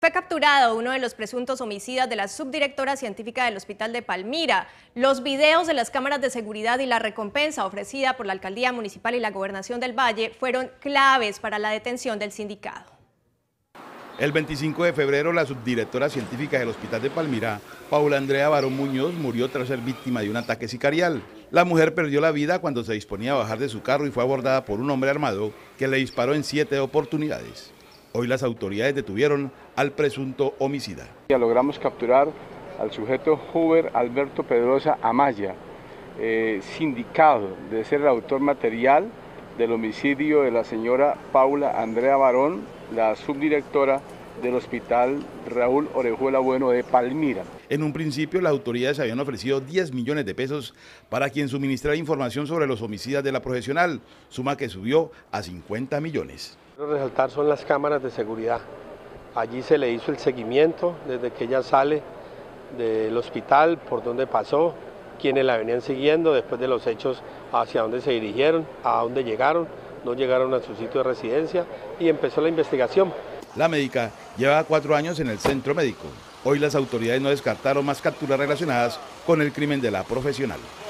Fue capturado uno de los presuntos homicidas de la subdirectora científica del Hospital de Palmira. Los videos de las cámaras de seguridad y la recompensa ofrecida por la Alcaldía Municipal y la Gobernación del Valle fueron claves para la detención del sindicado. El 25 de febrero, la subdirectora científica del Hospital de Palmira, Paula Andrea Barón Muñoz, murió tras ser víctima de un ataque sicarial. La mujer perdió la vida cuando se disponía a bajar de su carro y fue abordada por un hombre armado que le disparó en 7 oportunidades. Hoy las autoridades detuvieron al presunto homicida. Ya logramos capturar al sujeto Huber Alberto Pedrosa Amaya, sindicado de ser el autor material del homicidio de la señora Paula Andrea Barón, la subdirectora del Hospital Raúl Orejuela Bueno de Palmira. En un principio, las autoridades habían ofrecido 10 millones de pesos para quien suministrara información sobre los homicidas de la profesional, suma que subió a 50 millones. Quiero resaltar son las cámaras de seguridad. Allí se le hizo el seguimiento desde que ella sale del hospital, por dónde pasó, quienes la venían siguiendo después de los hechos, hacia dónde se dirigieron, a dónde llegaron, no llegaron a su sitio de residencia y empezó la investigación. La médica lleva 4 años en el centro médico. Hoy las autoridades no descartaron más capturas relacionadas con el crimen de la profesional.